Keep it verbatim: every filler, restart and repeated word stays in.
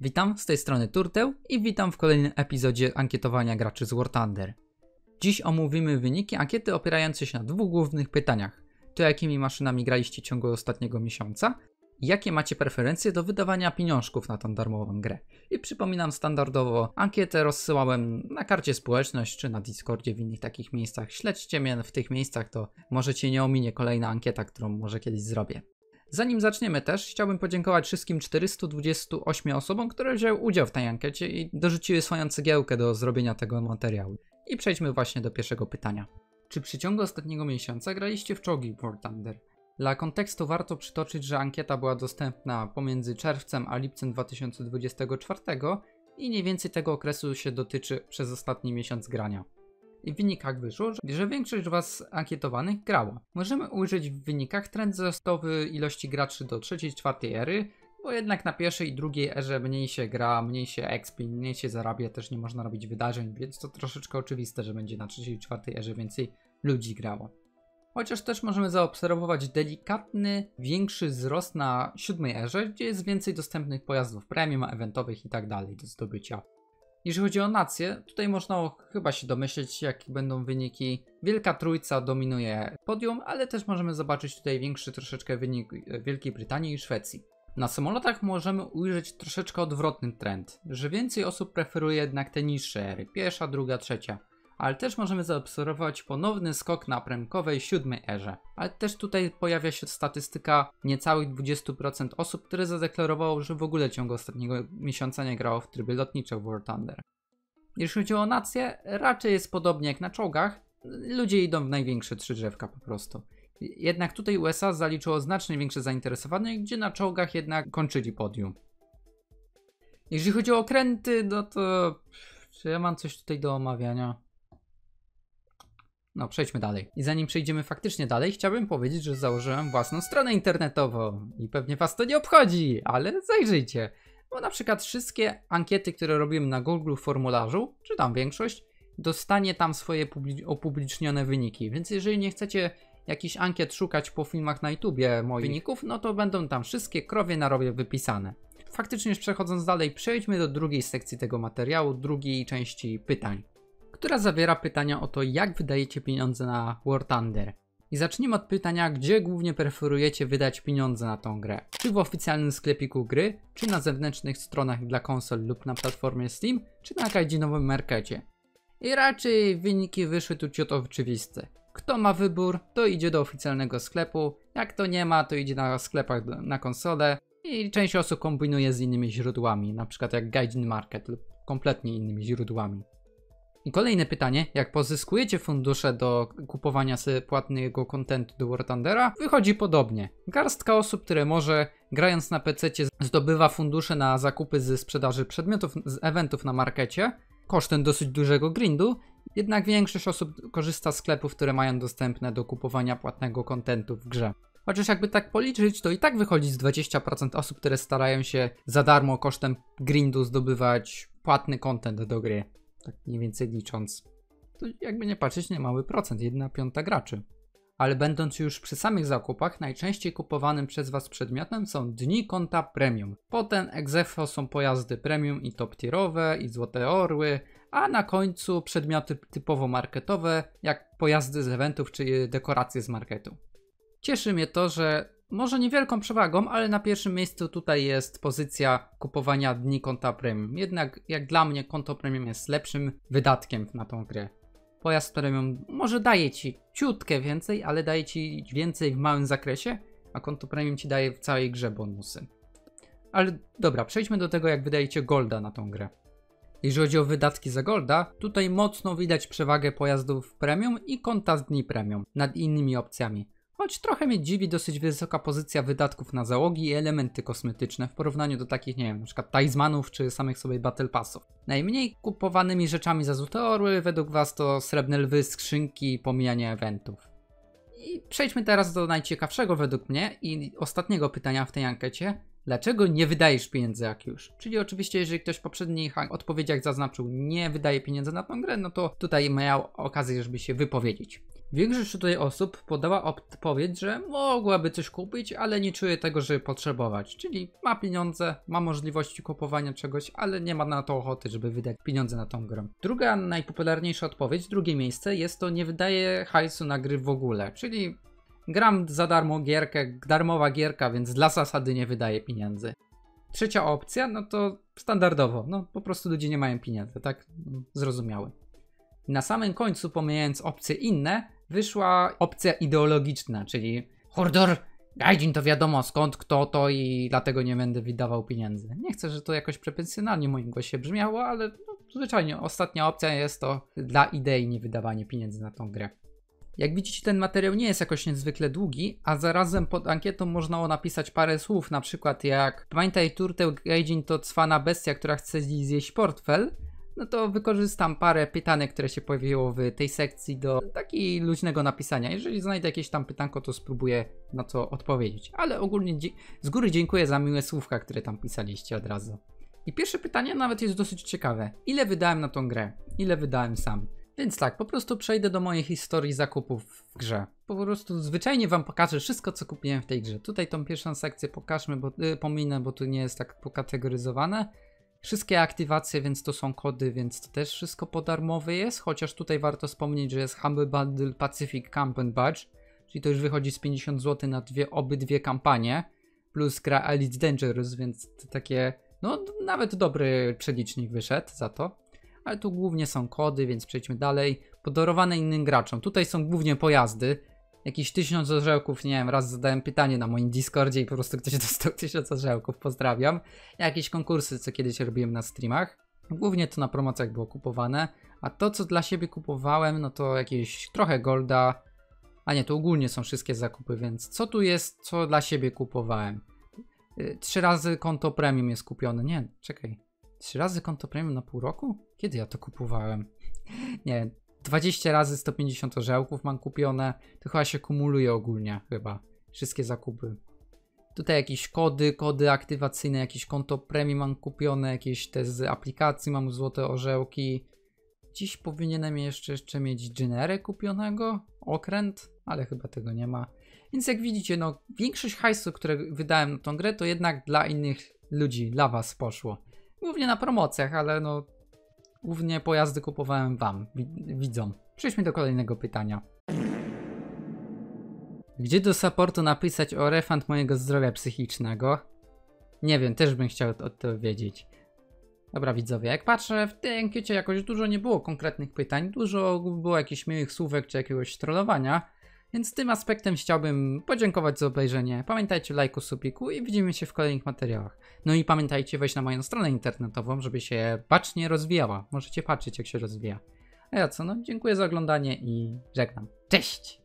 Witam, z tej strony Turteł i witam w kolejnym epizodzie ankietowania graczy z War Thunder. Dziś omówimy wyniki ankiety opierające się na dwóch głównych pytaniach. To jakimi maszynami graliście w ciągu ostatniego miesiąca i jakie macie preferencje do wydawania pieniążków na tą darmową grę. I przypominam, standardowo ankietę rozsyłałem na karcie społeczność czy na Discordzie, w innych takich miejscach. Śledźcie mnie w tych miejscach, to może cię nie ominie kolejna ankieta, którą może kiedyś zrobię. Zanim zaczniemy też, chciałbym podziękować wszystkim czterystu dwudziestu ośmiu osobom, które wzięły udział w tej ankiecie i dorzuciły swoją cegiełkę do zrobienia tego materiału. I przejdźmy właśnie do pierwszego pytania. Czy w przeciągu ostatniego miesiąca graliście w czołgi w War Thunder? Dla kontekstu warto przytoczyć, że ankieta była dostępna pomiędzy czerwcem a lipcem dwa tysiące dwudziestego czwartego i mniej więcej tego okresu się dotyczy przez ostatni miesiąc grania. I w wynikach wyszło, że większość z Was ankietowanych grało. Możemy ujrzeć w wynikach trend wzrostowy ilości graczy do trzeciej, czwartej ery, bo jednak na pierwszej i drugiej erze mniej się gra, mniej się expi, mniej się zarabia, też nie można robić wydarzeń, więc to troszeczkę oczywiste, że będzie na trzeciej i czwartej erze więcej ludzi grało. Chociaż też możemy zaobserwować delikatny, większy wzrost na siódmej erze, gdzie jest więcej dostępnych pojazdów premium, eventowych i tak dalej do zdobycia. Jeżeli chodzi o nacje, tutaj można chyba się domyśleć, jakie będą wyniki. Wielka Trójca dominuje podium, ale też możemy zobaczyć tutaj większy troszeczkę wynik Wielkiej Brytanii i Szwecji. Na samolotach możemy ujrzeć troszeczkę odwrotny trend, że więcej osób preferuje jednak te niższe ery, pierwsza, druga, trzecia. Ale też możemy zaobserwować ponowny skok na premkowej siódmej erze. Ale też tutaj pojawia się statystyka niecałych dwadzieścia procent osób, które zadeklarowało, że w ogóle w ciągu ostatniego miesiąca nie grało w trybie lotniczych w War Thunder. Jeśli chodzi o nację, raczej jest podobnie jak na czołgach. Ludzie idą w największe trzy drzewka po prostu. Jednak tutaj U S A zaliczyło znacznie większe zainteresowanie, gdzie na czołgach jednak kończyli podium. Jeżeli chodzi o okręty, no to... Czy ja mam coś tutaj do omawiania? No, przejdźmy dalej. I zanim przejdziemy faktycznie dalej, chciałbym powiedzieć, że założyłem własną stronę internetową. I pewnie was to nie obchodzi, ale zajrzyjcie. Bo na przykład wszystkie ankiety, które robiłem na Google w formularzu, czy tam większość, dostanie tam swoje opublicznione wyniki. Więc jeżeli nie chcecie jakichś ankiet szukać po filmach na YouTubie moich wyników, no to będą tam wszystkie krowie na rowie wypisane. Faktycznie już przechodząc dalej, przejdźmy do drugiej sekcji tego materiału, drugiej części pytań, która zawiera pytania o to, jak wydajecie pieniądze na War Thunder. I zacznijmy od pytania, gdzie głównie preferujecie wydać pieniądze na tą grę. Czy w oficjalnym sklepiku gry, czy na zewnętrznych stronach dla konsol lub na platformie Steam, czy na kajdzynowym markecie. I raczej wyniki wyszły tu ciut oczywiste. Kto ma wybór, to idzie do oficjalnego sklepu, jak to nie ma, to idzie na sklepach na konsolę i część osób kombinuje z innymi źródłami, np. jak Gaijin Market lub kompletnie innymi źródłami. I kolejne pytanie, jak pozyskujecie fundusze do kupowania sobie płatnego kontentu do War Thundera, wychodzi podobnie. Garstka osób, które może grając na pececie zdobywa fundusze na zakupy ze sprzedaży przedmiotów z eventów na markecie, kosztem dosyć dużego grindu, jednak większość osób korzysta z sklepów, które mają dostępne do kupowania płatnego kontentu w grze. Chociaż jakby tak policzyć, to i tak wychodzi z dwadzieścia procent osób, które starają się za darmo kosztem grindu zdobywać płatny content do gry. Tak mniej więcej licząc. To jakby nie patrzeć, nie mały procent, jedna piąta graczy. Ale będąc już przy samych zakupach, najczęściej kupowanym przez Was przedmiotem są dni konta premium. Potem ex aequo są pojazdy premium i top tierowe i złote orły, a na końcu przedmioty typowo marketowe, jak pojazdy z eventów czy dekoracje z marketu. Cieszy mnie to, że może niewielką przewagą, ale na pierwszym miejscu tutaj jest pozycja kupowania dni konta premium. Jednak jak dla mnie konto premium jest lepszym wydatkiem na tą grę. Pojazd premium może daje Ci ciutkę więcej, ale daje Ci więcej w małym zakresie, a konto premium Ci daje w całej grze bonusy. Ale dobra, przejdźmy do tego, jak wydajecie golda na tą grę. Jeżeli chodzi o wydatki za golda, tutaj mocno widać przewagę pojazdów premium i konta z dni premium nad innymi opcjami. Choć trochę mnie dziwi dosyć wysoka pozycja wydatków na załogi i elementy kosmetyczne w porównaniu do takich, nie wiem, na przykład talizmanów czy samych sobie battle passów. Najmniej kupowanymi rzeczami za złote orły według Was to srebrne lwy, skrzynki i pomijanie eventów. I przejdźmy teraz do najciekawszego według mnie i ostatniego pytania w tej ankiecie. Dlaczego nie wydajesz pieniędzy jak już? Czyli oczywiście jeżeli ktoś w poprzednich odpowiedziach zaznaczył nie wydaje pieniędzy na tą grę, no to tutaj miał okazję, żeby się wypowiedzieć. Większość tutaj osób podała odpowiedź, że mogłaby coś kupić, ale nie czuje tego, żeby potrzebować. Czyli ma pieniądze, ma możliwości kupowania czegoś, ale nie ma na to ochoty, żeby wydać pieniądze na tą grę. Druga najpopularniejsza odpowiedź, drugie miejsce, jest to nie wydaje hajsu na gry w ogóle. Czyli gram za darmo gierkę, darmowa gierka, więc dla zasady nie wydaje pieniędzy. Trzecia opcja, no to standardowo, no po prostu ludzie nie mają pieniędzy, tak? Zrozumiałe. Na samym końcu, pomijając opcje inne, wyszła opcja ideologiczna, czyli Hordor, Gaijin to wiadomo skąd, kto to i dlatego nie będę wydawał pieniędzy. Nie chcę, że to jakoś pretensjonalnie w moim głosie brzmiało, ale no, zwyczajnie ostatnia opcja jest to dla idei nie wydawanie pieniędzy na tą grę. Jak widzicie, ten materiał nie jest jakoś niezwykle długi, a zarazem pod ankietą można napisać parę słów, na przykład jak pamiętaj turtę, Gaijin to cwana bestia, która chce zjeść portfel. No to wykorzystam parę pytanek, które się pojawiło w tej sekcji do takiego luźnego napisania. Jeżeli znajdę jakieś tam pytanko, to spróbuję na to odpowiedzieć. Ale ogólnie z góry dziękuję za miłe słówka, które tam pisaliście od razu. I pierwsze pytanie nawet jest dosyć ciekawe. Ile wydałem na tą grę? Ile wydałem sam? Więc tak, po prostu przejdę do mojej historii zakupów w grze. Po prostu zwyczajnie wam pokażę wszystko, co kupiłem w tej grze. Tutaj tą pierwszą sekcję pokażmy, bo, yy, pominę, bo tu nie jest tak pokategoryzowane. Wszystkie aktywacje, więc to są kody, więc to też wszystko podarmowe jest, chociaż tutaj warto wspomnieć, że jest Humble Bundle Pacific Camp and Badge, czyli to już wychodzi z pięćdziesiąt złotych na dwie, obydwie kampanie, plus gra Elite Dangerous, więc to takie, no nawet dobry przelicznik wyszedł za to. Ale tu głównie są kody, więc przejdźmy dalej. Podarowane innym graczom, tutaj są głównie pojazdy. Jakiś tysiąc orzełków, nie wiem, raz zadałem pytanie na moim Discordzie i po prostu ktoś dostał tysiąc orzełków, pozdrawiam. Jakieś konkursy, co kiedyś robiłem na streamach. Głównie to na promocjach było kupowane, a to, co dla siebie kupowałem, no to jakieś trochę golda. A nie, to ogólnie są wszystkie zakupy, więc co tu jest, co dla siebie kupowałem? Yy, trzy razy konto premium jest kupione, nie, czekaj. Trzy razy konto premium na pół roku? Kiedy ja to kupowałem? Nie, dwadzieścia razy sto pięćdziesiąt orzełków mam kupione. To chyba się kumuluje ogólnie chyba. Wszystkie zakupy. Tutaj jakieś kody, kody aktywacyjne, jakieś konto premium mam kupione, jakieś te z aplikacji mam złote orzełki. Dziś powinienem jeszcze, jeszcze mieć generę kupionego, okręt, ale chyba tego nie ma. Więc jak widzicie, no większość hajsu, które wydałem na tą grę, to jednak dla innych ludzi, dla was poszło. Głównie na promocjach, ale no głównie pojazdy kupowałem wam, widzom. Przejdźmy do kolejnego pytania. Gdzie do supportu napisać o refund mojego zdrowia psychicznego? Nie wiem, też bym chciał o to wiedzieć. Dobra widzowie, jak patrzę w tej ankiecie jakoś dużo nie było konkretnych pytań, dużo było jakichś miłych słówek czy jakiegoś trollowania, więc tym aspektem chciałbym podziękować za obejrzenie. Pamiętajcie o lajku, subiku i widzimy się w kolejnych materiałach. No i pamiętajcie wejść na moją stronę internetową, żeby się bacznie rozwijała. Możecie patrzeć jak się rozwija. A ja co, no dziękuję za oglądanie i żegnam. Cześć!